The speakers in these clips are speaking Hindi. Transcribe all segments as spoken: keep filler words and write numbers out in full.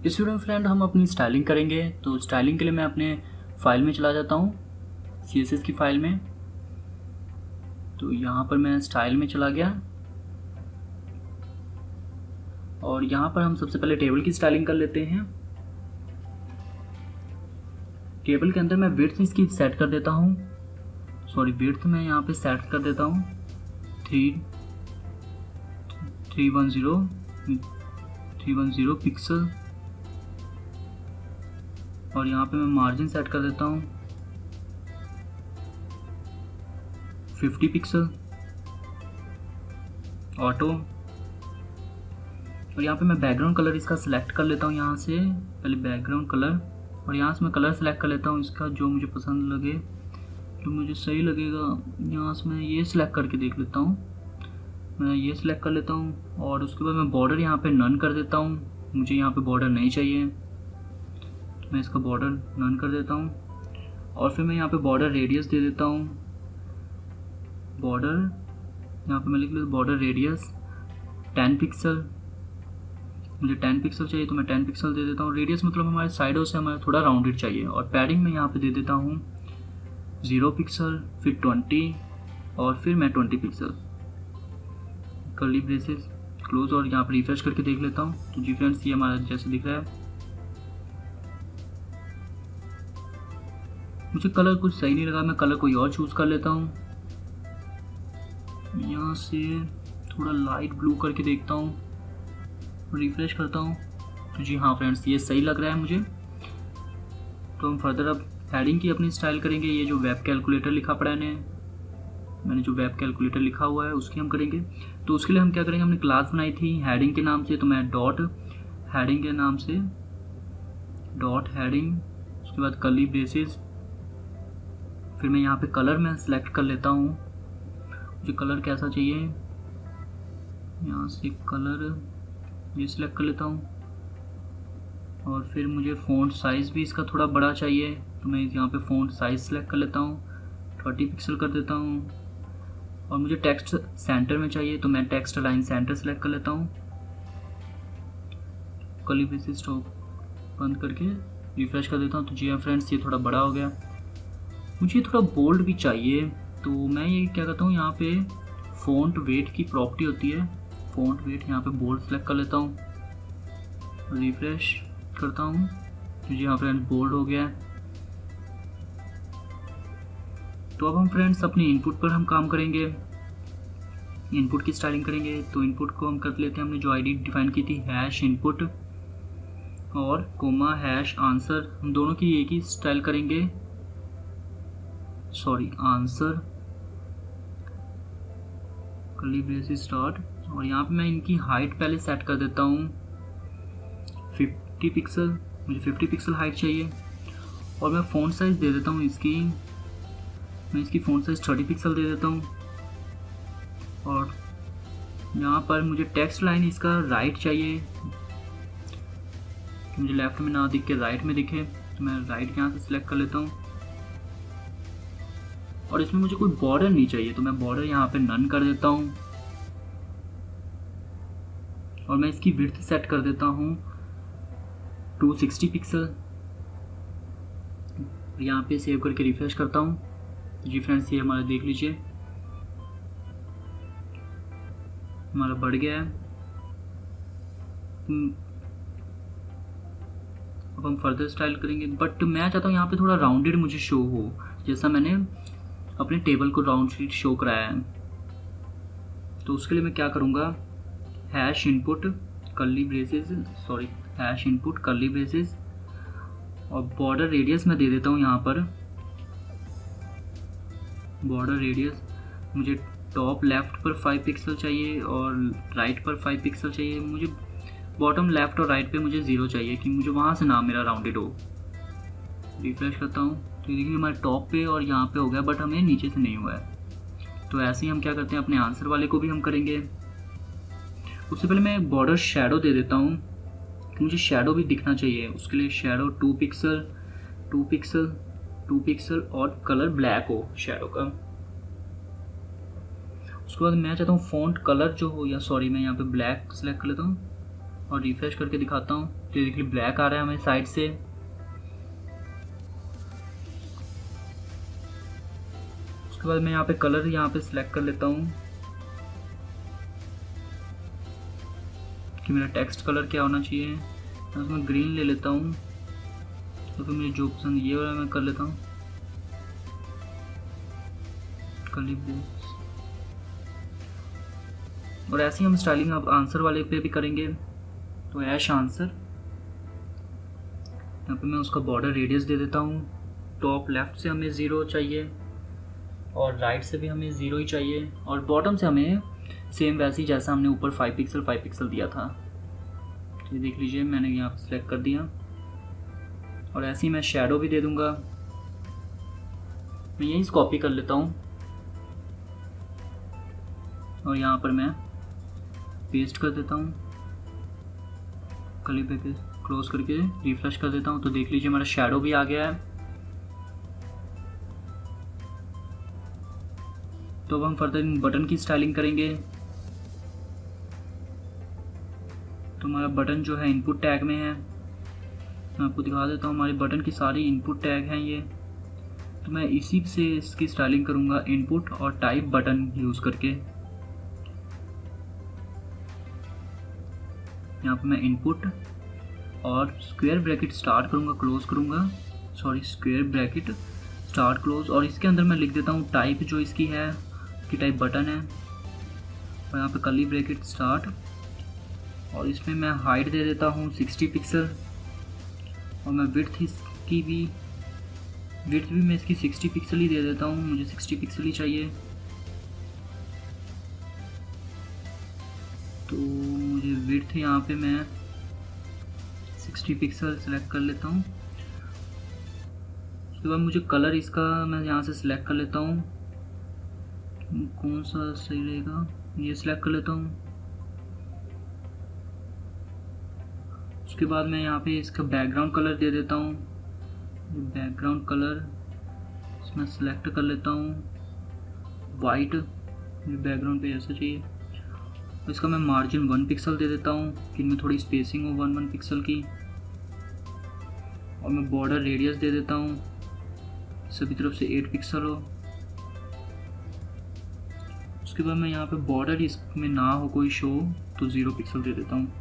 इस वीडियो में फ्रेंड हम अपनी स्टाइलिंग करेंगे। तो स्टाइलिंग के लिए मैं अपने फाइल में चला जाता हूँ, सी एस एस की फाइल में। तो यहाँ पर मैं स्टाइल में चला गया और यहाँ पर हम सबसे पहले टेबल की स्टाइलिंग कर लेते हैं। टेबल के अंदर मैं विड्थ इसकी सेट कर देता हूँ, सॉरी विड्थ मैं यहाँ पे सेट कर देता हूँ three three one zero three one zero pixel और यहाँ पे मैं मार्जिन सेट कर देता हूँ फिफ्टी पिक्सल ऑटो। और यहाँ पे मैं बैकग्राउंड कलर इसका सिलेक्ट कर लेता हूँ, यहाँ से पहले बैकग्राउंड कलर और यहाँ से मैं कलर सेलेक्ट कर लेता हूँ इसका जो मुझे पसंद लगे, जो मुझे सही लगेगा। यहाँ से मैं ये सिलेक्ट करके देख लेता हूँ, मैं ये सिलेक्ट कर लेता हूँ और उसके बाद मैं बॉर्डर यहाँ पे नन कर देता हूँ। मुझे यहाँ पे बॉर्डर नहीं चाहिए, मैं इसका बॉर्डर नन कर देता हूँ। और फिर मैं यहाँ पे बॉर्डर रेडियस दे देता हूँ, बॉर्डर यहाँ पे मैं लिख लेता हूँ बॉर्डर रेडियस टेन पिक्सल। मुझे टेन पिक्सल चाहिए तो मैं टेन पिक्सल दे देता हूँ। रेडियस मतलब हमारे साइडों से हमारा थोड़ा राउंडेड चाहिए। और पैडिंग में यहाँ पे दे देता हूँ ज़ीरो पिक्सल, फिर ट्वेंटी और फिर मैं twenty pixel. Curly braces close और यहाँ पर रिफ्रेश करके देख लेता हूँ। तो जी फ्रेंड्स, ये हमारा जैसे दिख रहा है। मुझे कलर कुछ सही नहीं लगा, मैं कलर कोई और चूज़ कर लेता हूँ। यहाँ से थोड़ा लाइट ब्लू करके देखता हूँ, रिफ्रेश करता हूँ। तो जी हाँ फ्रेंड्स, ये सही लग रहा है मुझे। तो हम फर्दर अब हेडिंग की अपनी स्टाइल करेंगे। ये जो वेब कैलकुलेटर लिखा पड़ा है ने मैंने जो वेब कैलकुलेटर लिखा हुआ है उसकी हम करेंगे। तो उसके लिए हम क्या करेंगे, हमने क्लास बनाई थी हेडिंग के नाम से, तो मैं डॉट हेडिंग के नाम से डॉट हेडिंग, उसके बाद कर्ली ब्रेसेस, फिर मैं यहाँ पे कलर मैं सेलेक्ट कर लेता हूँ। मुझे कलर कैसा चाहिए, यहाँ से कलर ये सिलेक्ट कर लेता हूँ। और फिर मुझे फ़ॉन्ट साइज़ भी इसका थोड़ा बड़ा चाहिए, तो मैं यहाँ पे फ़ॉन्ट साइज़ सेलेक्ट कर लेता हूँ, थर्टी पिक्सल कर देता हूँ। और मुझे टेक्स्ट सेंटर में चाहिए तो मैं टेक्स्ट लाइन सेंटर सेलेक्ट कर लेता हूँ। कर्ली ब्रेसेस स्टॉप बंद करके रिफ्रेश कर देता हूँ। तो जी हाँ फ्रेंड्स, ये थोड़ा बड़ा हो गया। मुझे थोड़ा बोल्ड भी चाहिए, तो मैं ये क्या करता हूँ, यहाँ पे फ़ॉन्ट वेट की प्रॉपर्टी होती है, फ़ॉन्ट वेट यहाँ पे बोल्ड सेलेक्ट कर लेता हूँ, रिफ्रेश करता हूँ। तो जी हाँ फ्रेंड्स, बोल्ड हो गया है। तो अब हम फ्रेंड्स अपनी इनपुट पर हम काम करेंगे, इनपुट की स्टाइलिंग करेंगे। तो इनपुट को हम कर लेते हैं, हमने जो आईडी डिफाइन की थी हैश इनपुट और कोमा हैश आंसर, हम दोनों की एक ही स्टाइल करेंगे, sorry answer curly braces start. और यहाँ पे मैं इनकी हाइट पहले सेट कर देता हूँ फिफ्टी पिक्सल, मुझे फिफ्टी पिक्सल हाइट चाहिए। और मैं फ़ॉन्ट साइज़ दे देता हूँ इसकी, मैं इसकी फ़ॉन्ट साइज़ थर्टी पिक्सल दे देता हूँ। और यहाँ पर मुझे टेक्स्ट लाइन इसका राइट चाहिए, मुझे लेफ्ट में ना दिख के राइट में दिखे, तो मैं राइट यहाँ से सिलेक्ट कर लेता हूँ। और इसमें मुझे कोई बॉर्डर नहीं चाहिए, तो मैं बॉर्डर यहाँ पे नन कर देता हूँ। और मैं इसकी विड्थ सेट कर देता हूँ टू सिक्सटी पिक्सल। यहाँ पे सेव करके रिफ्रेश करता हूँ। जी फ्रेंड्स, ये हमारा देख लीजिए हमारा बढ़ गया है। अब हम फर्दर स्टाइल करेंगे, बट मैं चाहता हूँ यहाँ पे थोड़ा राउंडेड मुझे शो हो, जैसा मैंने अपने टेबल को राउंड शीट शो कराया है। तो उसके लिए मैं क्या करूँगा, hash input curly braces, sorry hash input curly braces और बॉर्डर रेडियस मैं दे देता हूँ यहाँ पर। बॉर्डर रेडियस मुझे टॉप लेफ्ट पर फाइव पिक्सल चाहिए और राइट पर फाइव पिक्सल चाहिए। मुझे बॉटम लेफ्ट और राइट पे मुझे ज़ीरो चाहिए कि मुझे वहाँ से नाम मेरा राउंडेड हो। रिफ्रेश करता हूँ तो देखिए हमारे टॉप पे और यहाँ पे हो गया, बट हमें नीचे से नहीं हुआ है। तो ऐसे ही हम क्या करते हैं, अपने आंसर वाले को भी हम करेंगे। उससे पहले मैं बॉर्डर शेडो दे देता हूँ, मुझे शेडो भी दिखना चाहिए। उसके लिए shadow two pixel two pixel two pixel और कलर ब्लैक हो शेडो का। उसके बाद मैं चाहता हूँ फ़ॉन्ट कलर जो हो, या सॉरी मैं यहाँ पे ब्लैक सेलेक्ट कर लेता हूँ और रिफ्रेश करके दिखाता हूँ तो देखिए ब्लैक आ रहा है हमें साइड से। उसके बाद मैं यहाँ पे कलर यहाँ पे सिलेक्ट कर लेता हूँ कि मेरा टेक्स्ट कलर क्या होना चाहिए। मैं उसमें ग्रीन ले लेता हूँ, तो फिर मुझे जो पसंद ये वाला मैं कर लेता हूँ कली ब्लू। और ऐसे ही हम स्टाइलिंग अब आंसर वाले पे भी करेंगे। तो ऐश आंसर, यहाँ पे मैं उसका बॉर्डर रेडियस दे देता हूँ। टॉप लेफ्ट से हमें ज़ीरो चाहिए और राइट से भी हमें ज़ीरो ही चाहिए, और बॉटम से हमें सेम वैसे ही जैसा हमने ऊपर फाइव पिक्सल फाइव पिक्सल दिया था। ये देख लीजिए मैंने यहाँ पर सिलेक्ट कर दिया। और ऐसे ही मैं शैडो भी दे दूँगा। मैं यही कॉपी कर लेता हूँ और यहाँ पर मैं पेस्ट कर देता हूँ। कली पे क्लोज करके रिफ्रेश कर देता हूँ तो देख लीजिए हमारा शैडो भी आ गया है। तो अब हम फर्दर इन बटन की स्टाइलिंग करेंगे। तो हमारा बटन जो है इनपुट टैग में है, मैं आपको दिखा देता हूँ। हमारे बटन की सारी इनपुट टैग हैं ये। तो मैं इसी से इसकी स्टाइलिंग करूँगा इनपुट और टाइप बटन यूज़ करके। यहाँ पे मैं इनपुट और स्क्वायर ब्रैकेट स्टार्ट करूँगा क्लोज करूँगा, sorry square bracket start close, और इसके अंदर मैं लिख देता हूँ टाइप जो इसकी है कि टाइप बटन है। और यहाँ पे कर्ली ब्रैकेट स्टार्ट, और इसमें मैं हाइट दे देता हूँ सिक्सटी पिक्सल, और मैं विड्थ इसकी भी विड्थ भी मैं इसकी सिक्सटी पिक्सल ही दे देता हूँ, मुझे सिक्सटी पिक्सल ही चाहिए। तो मुझे विड्थ यहाँ पे मैं सिक्सटी पिक्सल सेलेक्ट कर लेता हूँ। उसके बाद मुझे कलर इसका मैं यहाँ से सिलेक्ट कर लेता हूँ, कौन सा सही रहेगा ये सिलेक्ट कर लेता हूँ। उसके बाद मैं यहाँ पे इसका बैकग्राउंड कलर दे देता हूँ। बैकग्राउंड कलर इसमें सेलेक्ट कर लेता हूँ वाइट, ये बैकग्राउंड पे ऐसा चाहिए। इसका मैं मार्जिन वन पिक्सल दे देता हूँ कि इनमें थोड़ी स्पेसिंग हो वन वन पिक्सल की। और मैं बॉर्डर रेडियस दे देता हूँ सभी तरफ से एट पिक्सल हो। उसके बाद मैं यहाँ पे बॉर्डर इसमें ना हो कोई शो तो ज़ीरो पिक्सल दे देता हूँ।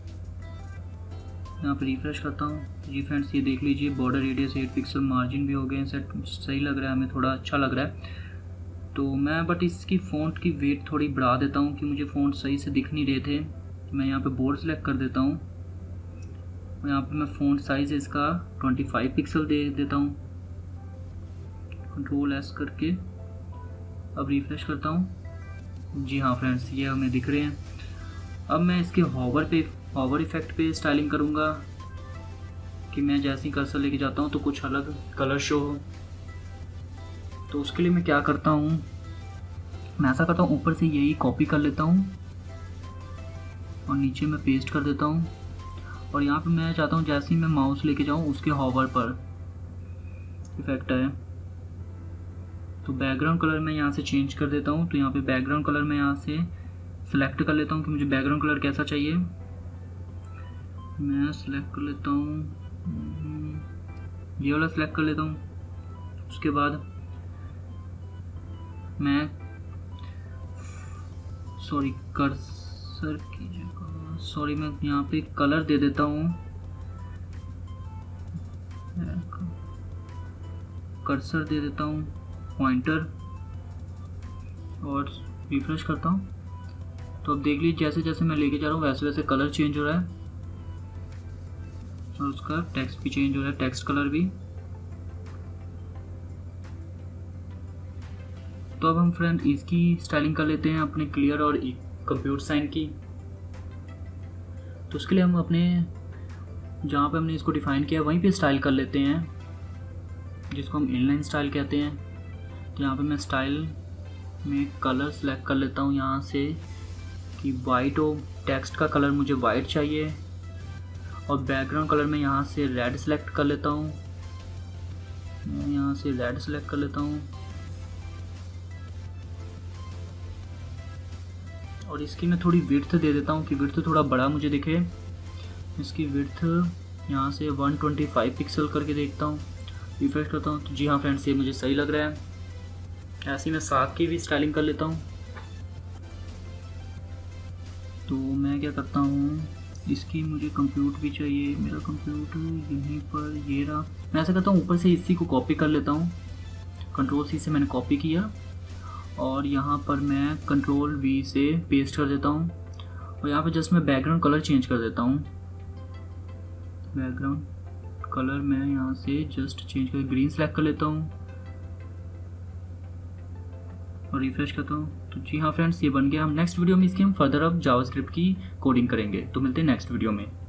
यहाँ पे रिफ्रेश करता हूँ। जी फ्रेंड्स ये देख लीजिए border radius eight pixel, margin भी हो गए, सेट सही लग रहा है, हमें थोड़ा अच्छा लग रहा है। तो मैं बट इसकी फ़ॉन्ट की वेट थोड़ी बढ़ा देता हूँ कि मुझे फ़ॉन्ट सही से दिख नहीं रहे थे। मैं यहाँ पे बोल्ड सेलेक्ट कर देता हूँ और यहाँ पे मैं फ़ॉन्ट साइज़ इसका ट्वेंटी फाइव पिक्सल दे देता हूँ, कंट्रोल एस करके। अब रिफ्रेश करता हूँ। जी हाँ फ्रेंड्स ये हमें दिख रहे हैं। अब मैं इसके हॉवर पे हॉवर इफ़ेक्ट पे स्टाइलिंग करूँगा कि मैं जैसे ही कर्सर लेके जाता हूँ तो कुछ अलग कलर शो हो। तो उसके लिए मैं क्या करता हूँ, मैं ऐसा करता हूँ ऊपर से यही कॉपी कर लेता हूँ और नीचे मैं पेस्ट कर देता हूँ। और यहाँ पे मैं चाहता हूँ जैसे ही मैं माउस लेके जाऊँ उसके हॉवर पर इफेक्ट है। तो बैकग्राउंड कलर मैं यहाँ से चेंज कर देता हूँ। तो यहाँ पे बैकग्राउंड कलर मैं यहाँ से सिलेक्ट कर लेता हूँ कि मुझे बैकग्राउंड कलर कैसा चाहिए। मैं सिलेक्ट कर लेता हूँ, ये वाला सिलेक्ट कर लेता हूँ। उसके बाद मैं सॉरी कर्सर की जगह सॉरी मैं यहाँ पे कलर दे देता हूँ, कर्सर दे देता हूँ पॉइंटर और रिफ्रेश करता हूँ। तो अब देख लीजिए जैसे जैसे मैं लेके जा रहा हूँ वैसे वैसे कलर चेंज हो रहा है और उसका टेक्स्ट भी चेंज हो रहा है, टेक्स्ट कलर भी। तो अब हम फ्रेंड इसकी स्टाइलिंग कर लेते हैं अपने क्लियर और कंप्यूटर साइन की। तो उसके लिए हम अपने जहाँ पे हमने इसको डिफ़ाइन किया वहीं पे स्टाइल कर लेते हैं, जिसको हम इनलाइन स्टाइल कहते हैं। तो यहाँ पे मैं स्टाइल में कलर सेलेक्ट कर लेता हूँ यहाँ से कि वाइट हो, टेक्स्ट का कलर मुझे वाइट चाहिए। और बैकग्राउंड कलर में यहाँ से रेड सेलेक्ट कर लेता हूँ, मैं यहाँ से रेड सेलेक्ट कर लेता हूँ। और इसकी मैं थोड़ी विड्थ दे देता हूँ कि विड्थ थोड़ा बड़ा मुझे दिखे। इसकी विड्थ यहाँ से वन ट्वेंटी फाइव पिक्सल करके देखता हूँ, रिफ्रेश करता हूँ। तो जी हाँ फ्रेंड्स, ये मुझे सही लग रहा है। ऐसे ही मैं साग की भी स्टाइलिंग कर लेता हूँ। तो मैं क्या करता हूँ, इसकी मुझे कंप्यूट भी चाहिए, मेरा कंप्यूट यहीं पर ये रहा। मैं ऐसा करता हूँ, ऊपर से इसी को कॉपी कर लेता हूँ, कंट्रोल सी से मैंने कॉपी किया और यहाँ पर मैं कंट्रोल वी से पेस्ट कर देता हूँ। और यहाँ पर जस्ट मैं बैकग्राउंड कलर चेंज कर देता हूँ। बैकग्राउंड कलर मैं यहाँ से जस्ट चेंज कर ग्रीन सेलेक्ट कर लेता हूँ और रिफ्रेश करता हूँ। तो जी हाँ फ्रेंड्स, ये बन गया। हम नेक्स्ट वीडियो में इसकी हम फर्दर अब जावास्क्रिप्ट की कोडिंग करेंगे। तो मिलते हैं नेक्स्ट वीडियो में।